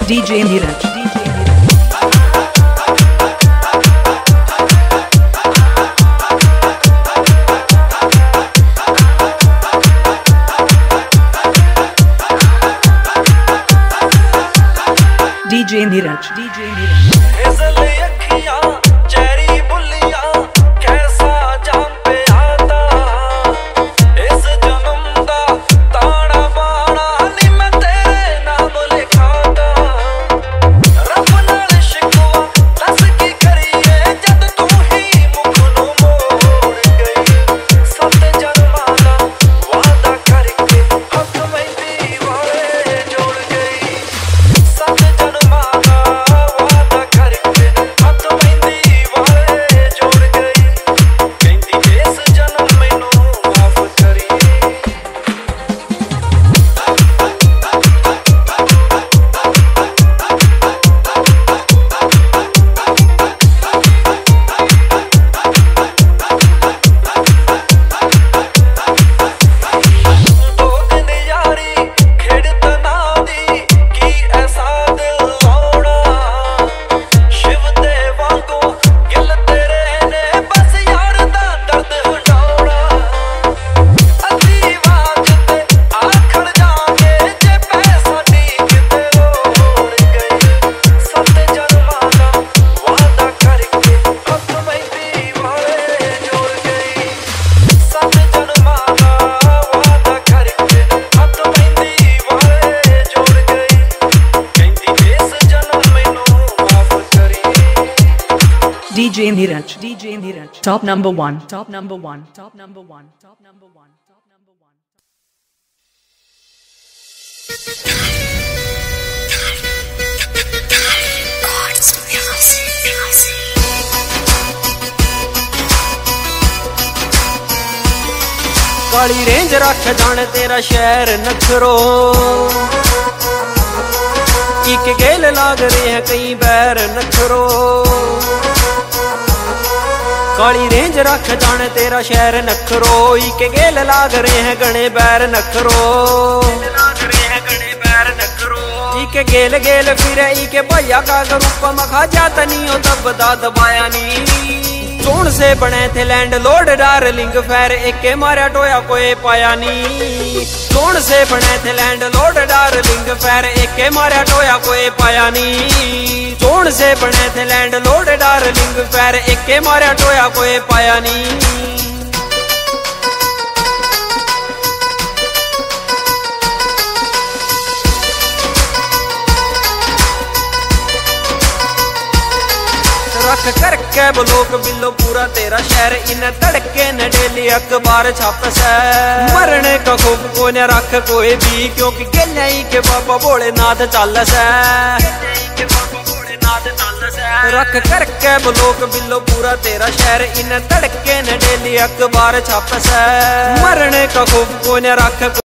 DJ Neeraj. DJ Neeraj. DJ Neeraj. DJ Neeraj. DJ Neeraj. Top number one. Top number one. Top number one. Top number one. Top number one. काली range रख जाने तेरा शहर नखरो एक गेल लाग रहे हैं कई बैर नखरो काली रेंज रख जाने तेरा शहर नखरो एक गेल लाग रहे हैं गणे बैर नखरो एक गेल गेल फिर एक भैया का रूप मखा जाता नहीं हो तब दा दबाया नी सोन से बने थे लैंड लॉर्ड डार्लिंग फैर एक मारा टोया कोई पाया नी सोन से बने थे लैंड लॉर्ड डार्लिंग फैर एक मारा टोया कोई पाया नी सोन से बने थे लैंड लॉर्ड डार्लिंग फैर एक मारा टोया कोई पाया नी रख करके ब्लोक बिलो पूरा तेरा शहर इन तड़के न डेली अखबार छाप से मरने का खूब को न रख कोई भी क्योंकि गई के बाबा भोलेनाथ चल से रख करके ब्लोक बिलो पूरा तेरा शहर इन तड़के न डेली अखबार छाप से मरने का खूब को न रख